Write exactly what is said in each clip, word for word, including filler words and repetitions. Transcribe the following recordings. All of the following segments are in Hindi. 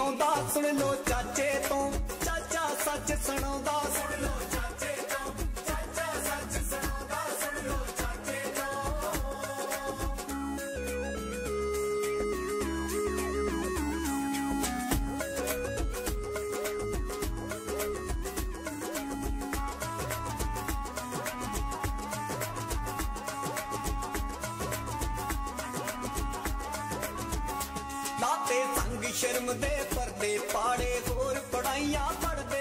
लाउंदा सुन लो चाचे तो चाचा सच सुणाउंदा सुन लो चाचे तो चाचा सच सुणाउंदा सुन लो चाचे तो। लाते संग शर्म दे पर्दे पाड़े होर पढ़ाइयां पढ़दे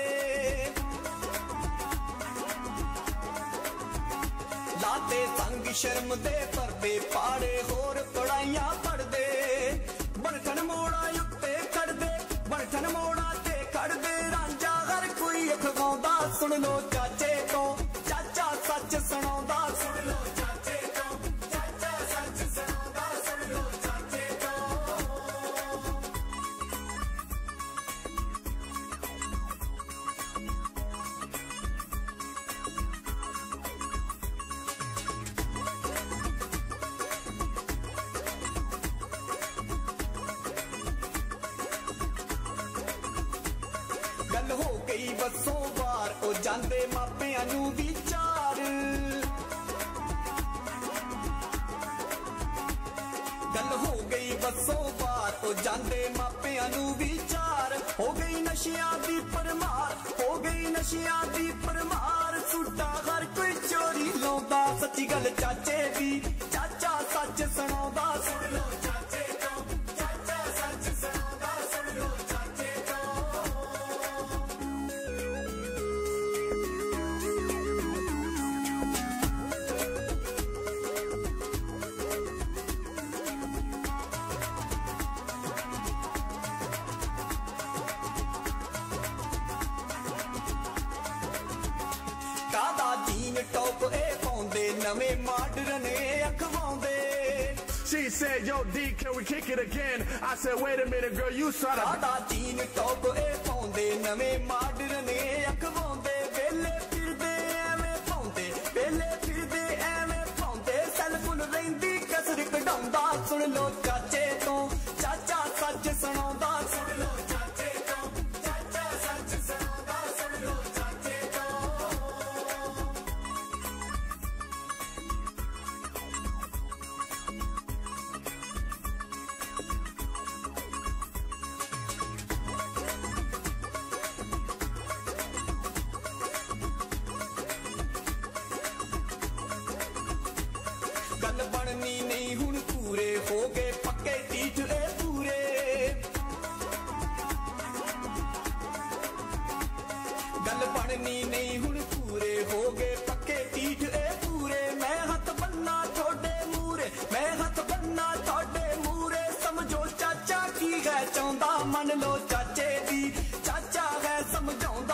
लाते संग शर्म दे पर्दे पाड़े होर पढ़ाइयां पढ़दे बनठन मोड़ा उत्ते खड़दे बनठन मोड़ा ते खड़दे रांझा हर कोई अखवाउंदा सुन लो चाचे तो चाचा सच सुणाउंदा सुन लो चाचे तो चाचा सच सुणाउंदा सुन लो चाचे तो। गल हो गई बसों बार ओ जांदे मापियां नू विचार गल हो गई बसों बार ओ जांदे मापियां नू विचार हो गई नशियां दी परमार हो गई नशियां दी परमार सूटा हर कोई चोरी लाउंदा सच्ची गल चाचे दी चाचा सच सुणाउंदा सुन लो चाचे तो चाचा सच सुणाउंदा सुन लो चाचे तो। कादा जीन टॉप ए पाउंदे नवे मॉडर्न ए अखवाउंदे। She said, yo, D, can we kick it again? I said, wait a minute, girl, you saw that. कादा जीन टॉप ए पाउंदे नवे मॉडर्न ए अखवाउंदे वेले फिरदे एवें पाउंदे वेले फिरदे एवें पाउंदे सैलफुल रहिंदी कसर कढाउंदा सुन लो चाचे तो चाचा सच सुणाउंदा सुन लो चाचे तो चाचा सच सुणाउंदा सुन लो चाचे तो। गल बननी नहीं हुण पूरे हो गए पक्के टीठ ए पूरे गल बननी नहीं हुण पूरे हो गए पक्के टीठ ए पूरे मैं हथ बन्ना थोड़े मूरे मैं हथ बन्ना थोड़े मूरे समझो चाचा की है चाहुंदा मन लो चाचे दी चाचा है समझाउंदा